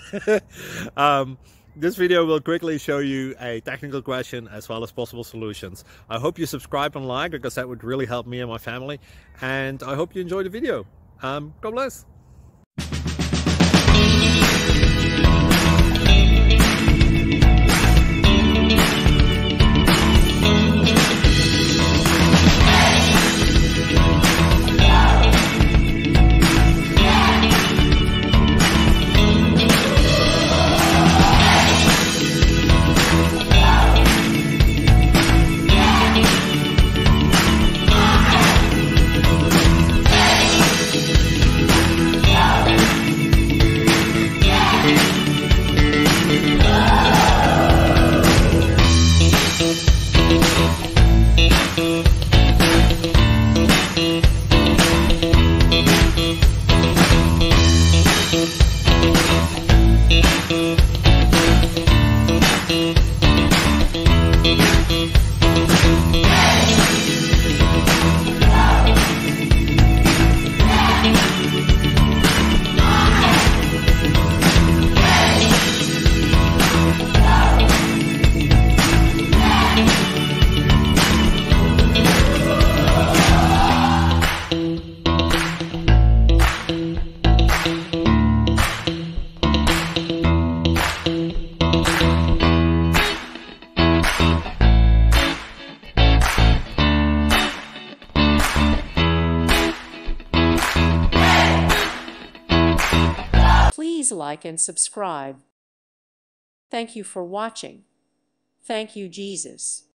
This video will quickly show you a technical question as well as possible solutions. I hope you subscribe and like, because that would really help me and my family. And I hope you enjoy the video. God bless. Please like and subscribe. Thank you for watching. Thank you, Jesus.